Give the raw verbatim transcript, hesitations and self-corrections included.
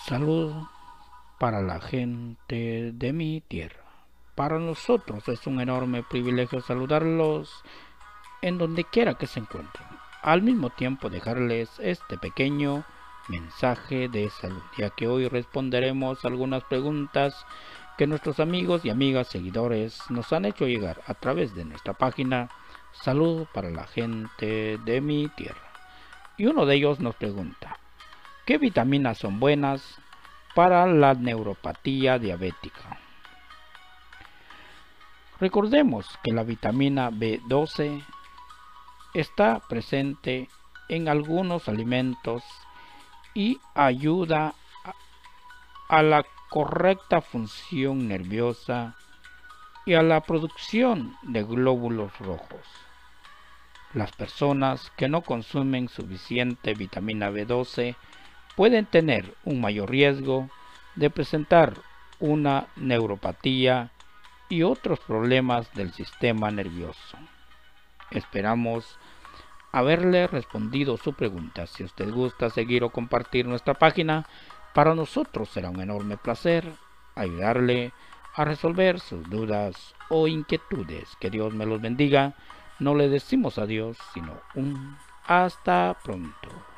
Salud para la gente de mi tierra. Para nosotros es un enorme privilegio saludarlos en donde quiera que se encuentren. Al mismo tiempo dejarles este pequeño mensaje de salud, ya que hoy responderemos algunas preguntas que nuestros amigos y amigas seguidores nos han hecho llegar a través de nuestra página Salud para la gente de mi tierra. Y uno de ellos nos pregunta: ¿qué vitaminas son buenas para la neuropatía diabética? Recordemos que la vitamina B doce está presente en algunos alimentos y ayuda a la correcta función nerviosa y a la producción de glóbulos rojos. Las personas que no consumen suficiente vitamina B doce pueden tener un mayor riesgo de presentar una neuropatía y otros problemas del sistema nervioso. Esperamos haberle respondido su pregunta. Si usted gusta seguir o compartir nuestra página, para nosotros será un enorme placer ayudarle a resolver sus dudas o inquietudes. Que Dios me los bendiga. No le decimos adiós, sino un hasta pronto.